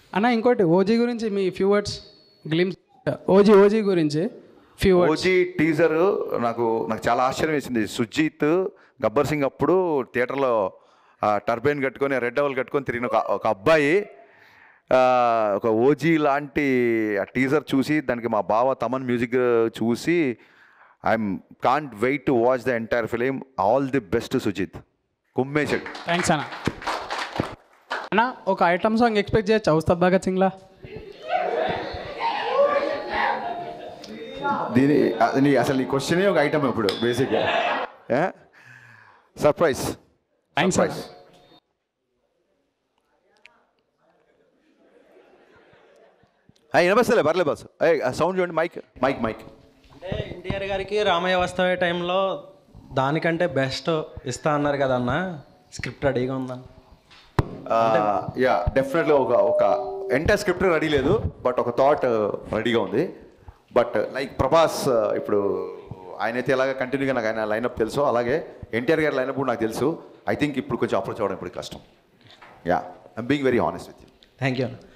అన్న ఇంకోటి ఓజీ గురించి మీ ఫ్యూ వర్డ్స్ గ్లిమ్స్. ఓజీ గురించి ఫ్యూ వర్డ్స్. ఓజీ టీజర్ నాకు చాలా ఆశ్చర్యం వేసింది. సుజీత్ గబ్బర్ సింగ్ అప్పుడు థియేటర్లో టర్బైన్ కట్టుకొని రెడ్ డవల్ కట్టుకొని తిరిగిన ఒక అబ్బాయి ఒక ఓజీ లాంటి ఆ టీజర్ చూసి దానికి మా బావ తమన్ మ్యూజిక్ చూసి I'm can't wait to watch the entire film. All the best Sujeeth, కుమ్మేశాడు. థ్యాంక్స్ అన్న. అన్న ఒక ఐటమ్ సాంగ్ ఎక్స్పెక్ట్ చేయొచ్చు ఉస్తాద్ భగత్ సింగ్లా? దీని అసలు ఈ క్వశ్చనే ఒక ఐటమ్ ఇప్పుడు బేసిక్గా. సర్ప్రైజ్. థ్యాంక్స్. వినపస్తలే పర్లే బాస్. సౌండ్ చూడండి. మైక్ అంటే ఎన్టీఆర్ గారికి రామయ్య వస్తావే టైంలో దానికంటే బెస్ట్ ఇస్తా అన్నారు కదా అన్న, స్క్రిప్ట్ రెడీగా ఉందన్న? యా డెఫినెట్గా ఒక ఎంటైర్ స్క్రిప్ట్ రెడీ లేదు, బట్ ఒక థాట్ రెడీగా ఉంది. బట్ లైక్ ప్రభాస్ ఇప్పుడు ఆయనైతే ఎలాగ కంటిన్యూగా నాకు ఆయన లైనప్ తెలుసు, అలాగే ఎన్టీఆర్ గారి లైనప్ కూడా నాకు తెలుసు. ఐ థింక్ ఇప్పుడు కొంచెం అప్రోచ్ అవ్వడం ఇప్పుడు కష్టం. Yeah I'm being very honest with you. Thank you అన్న.